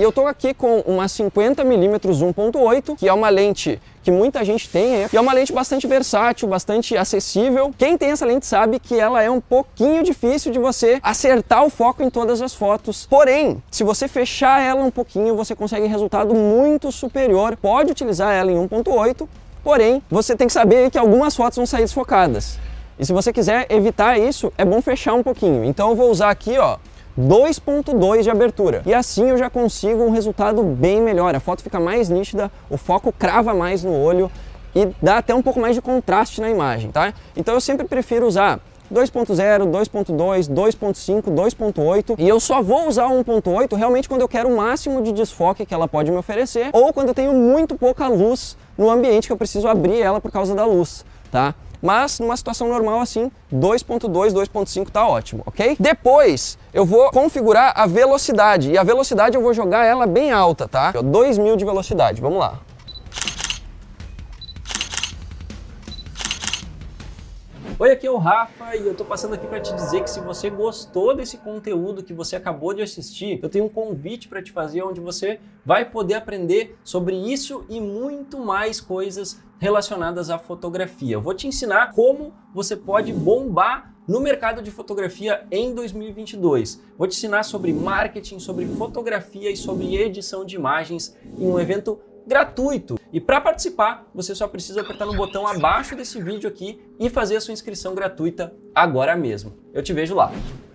eu tô aqui com uma 50mm 1.8, que é uma lente que muita gente tem, e é uma lente bastante versátil, bastante acessível. Quem tem essa lente sabe que ela é um pouquinho difícil de você acertar o foco em todas as fotos. Porém, se você fechar ela um pouquinho, você consegue resultado muito superior. Pode utilizar ela em 1.8, porém, você tem que saber que algumas fotos vão sair desfocadas. E se você quiser evitar isso, é bom fechar um pouquinho. Então eu vou usar aqui, ó, 2.2 de abertura. E assim eu já consigo um resultado bem melhor. A foto fica mais nítida, o foco crava mais no olho e dá até um pouco mais de contraste na imagem, tá? Então eu sempre prefiro usar 2.0, 2.2, 2.5, 2.8 e eu só vou usar o 1.8 realmente quando eu quero o máximo de desfoque que ela pode me oferecer ou quando eu tenho muito pouca luz no ambiente que eu preciso abrir ela por causa da luz, tá? Mas numa situação normal assim, 2.2, 2.5 tá ótimo, ok? Depois eu vou configurar a velocidade, e a velocidade eu vou jogar ela bem alta, tá? 2000 de velocidade, vamos lá. Oi, aqui é o Rafa e eu tô passando aqui para te dizer que se você gostou desse conteúdo que você acabou de assistir, eu tenho um convite para te fazer onde você vai poder aprender sobre isso e muito mais coisas relacionadas à fotografia. Eu vou te ensinar como você pode bombar no mercado de fotografia em 2022. Vou te ensinar sobre marketing, sobre fotografia e sobre edição de imagens em um evento gratuito. E para participar, você só precisa apertar no botão abaixo desse vídeo aqui e fazer a sua inscrição gratuita agora mesmo. Eu te vejo lá.